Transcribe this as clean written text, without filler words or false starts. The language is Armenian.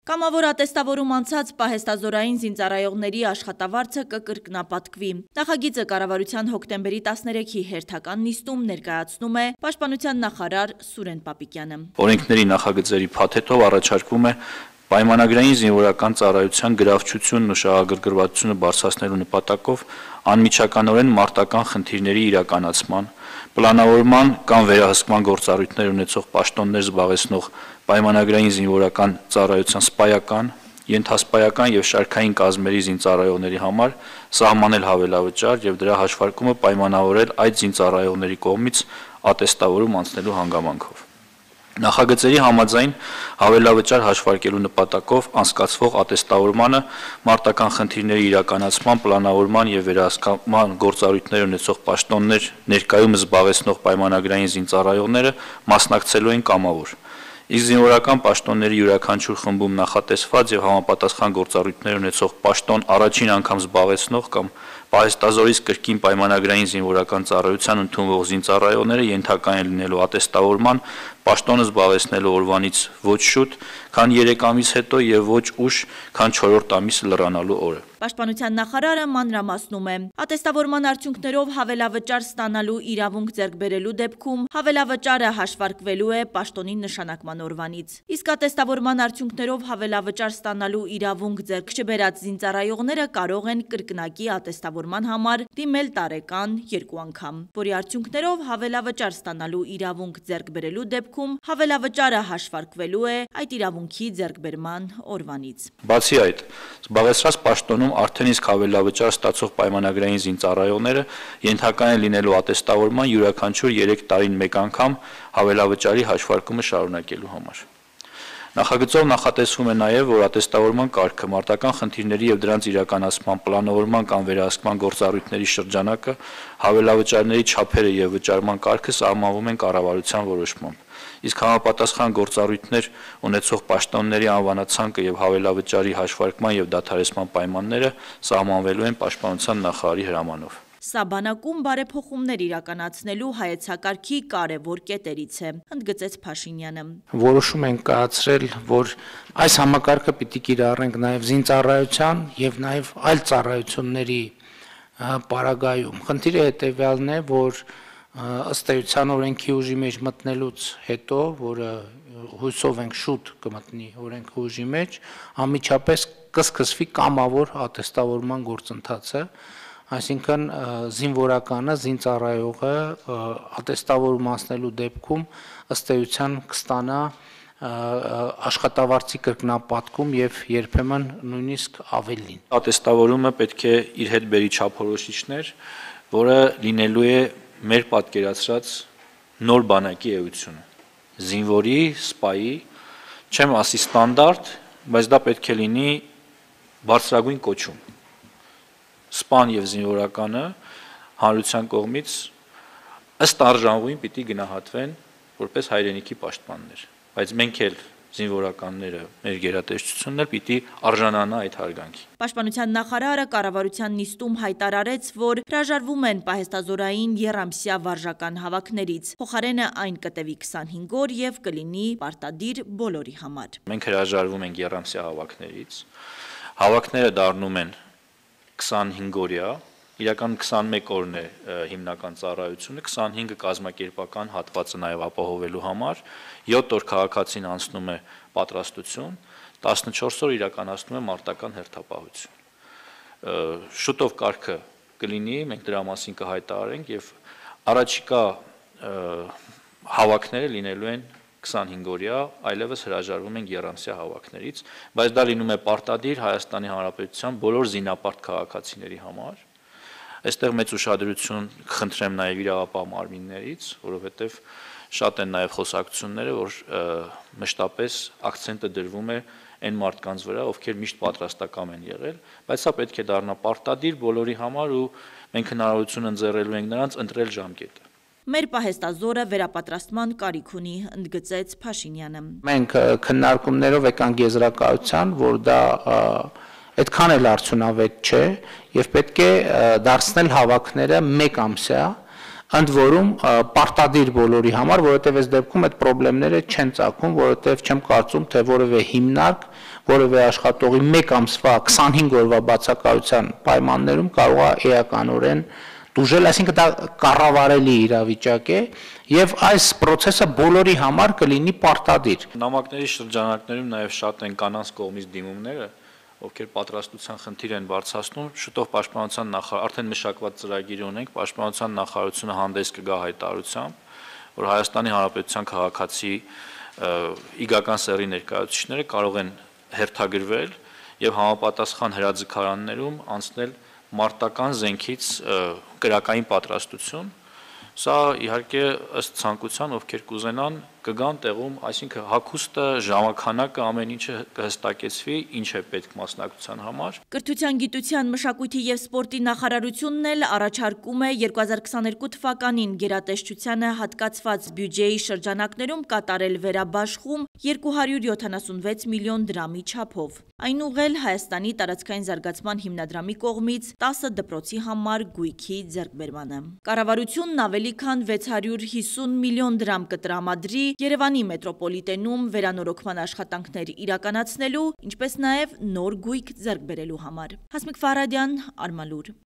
Կամավոր ատեստավորում անցած պահեստազորային զինծառայողների աշխատավարձը կկրկնապատկվի։ Նախագիծը կառավարության հոկտեմբերի 13-ի հերթական նիստում ներկայացնում է Պաշտպանության նախարար Սուրեն Պապիկյանը։ Օրենքների նախագծերի փաթեթով առաջարկվում է պայմանագրային զինվորական ծառայության գրավչությունն ու շահագրգռվածությունը բարձրացնելու նպատակով անմիջականորեն մարտական խնդիրների իրականացման, պլանավորման կամ վերահսկման գործառույթներ ունեցող պաշտոններ զբաղեցնող պայմանագրային զինվորական ծառայության սպայական, ենթասպայական եւ շարքային կազմերի զինծառայողների համար սահմանել հավելավճար եւ դրա հաշվարկումը պայմանավորել այդ զինծառայողների կողմից ատեստավորում անցնելու հանգամանքով։ Նախագծերի համաձայն հավելավճար հաշվարկելու նպատակով անցկացվող ատեստավորմանը մարտական խնդիրների իրականացման, պլանավորման եւ վերահսկման գործառույթներ ունեցող պաշտոններ ներկայումս զբաղեցնող պայմանագրային զինծառայողները մասնակցելու են կամավոր։ Իսկ զինվորական պաշտոնների յուրաքանչյուր խմբում նախատեսված եւ համապատասխան գործառույթներ ունեցող պաշտոն առաջին անգամ զբաղեցնող կամ պահեստազորից կրկին պայմանագրային զինվորական ծառայության ընդունվող զինծառայողները ենթակա են լինելու ատեստավորման պաշտոնը զբաղեցնելու օրվանից ոչ շուտ, քան 3 ամիս հետո եւ ոչ ուշ, քան 4-րդ ամիսը լրանալու օրը։ Պաշտպանության նախարարը մանրամասնում է. ատեստավորման արդյունքներով հավելավճար ստանալու իրավունք ձեռք բերելու դեպքում հավելավճարը հաշվարկվելու է պաշտոնի նշանակման օրվանից։ Իսկ ատեստավորման արդյունքներով հավելավճար ստանալու իրավունք ձեռք չբերած զինծառայողները կարող են կրկնակի ատեստավորման համար դիմել տարեկան 2 անգամ, որի արդյունքներով հավելավճար ստանալու իրավունք ձեռք բերելու դեպքում հավելավճարը հաշվարկվելու է այդ իրավունքի ձեռքբերման օրվանից։ Բացի այդ, զբաղեցրած պաշտոնում արդեն իսկ հավելավճար ստացող պայմանագրային զինծառայողները ենթակա են լինելու ատեստավորման յուրաքանչյուր 3 տարին մեկ անգամ հավելավճարի հաշվարկումը շարունակելու համար։ Նախագծով նախատեսվում է նաև, որ ատեստավորման կարգը, մարտական խնդիրների եւ դրանց իրականացման, պլանավորման կամ վերահսկման գործառույթների շրջանակը, հավելավճարների չափերը եւ վճարման կարգը սահմանվում են կառավարության որոշմամբ։ Իսկ համապատասխան գործառույթներ ունեցող պաշտոնների անվանացանկը եւ հավելավճարի հաշվարկման եւ դադարեցման պայմանները սահմանվելու են Պաշտպանության նախարարի հրամանով։ Սա բանակում բարեփոխումներ իրականացնելու հայեցակարգի կարևոր կետերից է, ընդգծեց Փաշինյանը։ Որոշում են կայացրել, որ այս համակարգը պիտի կիրառենք նաև զինծառայության եւ նաև այլ ծառայությունների պարագայում։ Խնդիրը հետեւյալն է, որ ըստ էության օրենքի ուժի մեջ մտնելուց հետո, որը հույսով ենք շուտ կմտնի օրենքի ուժի մեջ, անմիջապես կսկսվի կամավոր ատեստավորման գործընթացը, այսինքն զինվորականը, զինծառայողը ատեստավորում անցնելու դեպքում ըստ էության կստանա աշխատավարձի կրկնապատկում եւ երբեմն նույնիսկ ավելին։ Ատեստավորումը պետք է իր հետ բերի չափորոշիչներ, որը լինելու է մեր պատկերացրած նոր բանակի էությունը։ Զինվորի, սպայի, չեմ ասի ստանդարտ, բայց դա պետք է լինի բարձրագույն կոչում։ Սպան եւ զինվորականը հանրության կողմից ըստ արժանվույն պիտի գնահատվեն որպես հայրենիքի պաշտպաններ, բայց մենք էլ զինվորականները, մեր գերատեսչությունն էլ պիտի արժանանա այդ հարգանքի։ Պաշտպանության նախարարը կառավարության նիստում հայտարարեց, որ հրաժարվում են պահեստազորային եռամսյա վարժական հավաքներից, փոխարենը այն կտևի 25 օր եւ կլինի պարտադիր բոլորի համար։ Մենք հրաժարվում ենք եռամսյա հավաքներից։ Հավաքները դառնում են 25 օրյա, իրական 21 օրն է հիմնական ծառայությունը, 25-ը կազմակերպական հատվածը նաև ապահովելու համար, 7 օր քաղաքացին անցնում է պատրաստություն, 14 օր իրականացնում է մարտական հերթապահություն։ Շուտով կարգը կլինի, մենք դրա մասին կհայտարարենք եւ առաջիկա հավաքները լինելու են 25 օրյա, այլևս հրաժարվում ենք եռամսյա հավաքներից, բայց դա լինում է պարտադիր Հայաստանի Հանրապետության բոլոր զինապարտ քաղաքացիների համար։ Այստեղ մեծ ուշադրություն կխնդրեմ նաև իրավապահ մարմիններից, որովհետև շատ են նաև խոսակցությունները, որ մշտապես ակցենտը դրվում է այն մարդկանց վրա, ովքեր միշտ պատրաստական են եղել, բայց սա պետք է դառնա պարտադիր բոլորի համար ու մենք հնարավորություն ընձեռելու ենք նրանց ընտրել ժամկետը։ Մեր պահեստազորը վերապատրաստման կարիք ունի, ընդգծեց Փաշինյանը։ Մենք քննարկումներով եկանք եզրակացության, որ դա այդքան էլ արդյունավետ չէ եւ պետք է դարձնել հավաքները 1 ամսյա, ընդ որում պարտադիր բոլորի համար, որովհետև այս դեպքում այդ խնդիրները չեն ծագում, որովհետև չեմ կարծում, թե որևէ հիմնարկ, որևէ աշխատողի 1 ամսվա 25 օրվա բացակայության պայմաններում կարող է էականորեն դուժել, այսինքն դա կառավարելի իրավիճակ է եւ այս process-ը բոլորի համար կլինի պարտադիր։ Նամակների շրջանակներում նաեւ շատ են կանանց կողմից դիմումները, ովքեր պատրաստության խնդիր են բարձրացնում, շուտով պաշտպանության արդեն մշակված ծրագիր ունենք, պաշտպանության նախարարությունը հանդես կգա հայտարարությամբ, որ Հայաստանի Հանրապետության քաղաքացի իգական սեռի ներկայացուցիչները կարող են հերթագրվել եւ համապատասխան հրաձգարաններում անցնել մարտական զենքից կրակային պատրաստություն, սա իհարկե ըստ ցանկության, ովքեր կուզենան կգան տեղում, այսինքն հագուստը, ժամանակը ամեն ինչը կհստակեցվի, ինչ է պետք մասնակցության համար։ Կրթության, գիտության, մշակույթի եւ սպորտի նախարարությունն էլ առաջարկում է 2022 թվականին գերատեսչությանը հատկացված բյուջեի շրջանակներում կատարել վերաբաշխում 276 միլիոն դրամի չափով։ Այն ուղղել Հայաստանի տարածքային զարգացման հիմնադրամի կողմից 10 դպրոցի համար գույքի ձեռքբերմանը։ Կառավարությունն ավելի քան 650 միլիոն դրամ կտրամադրի Երևանի մետրոպոլիտենում վերանորոգման աշխատանքներ իրականացնելու, ինչպես նաև նոր գույք ձեռք բերելու համար։ Հասմիկ Ֆարադյան, Արմալուր։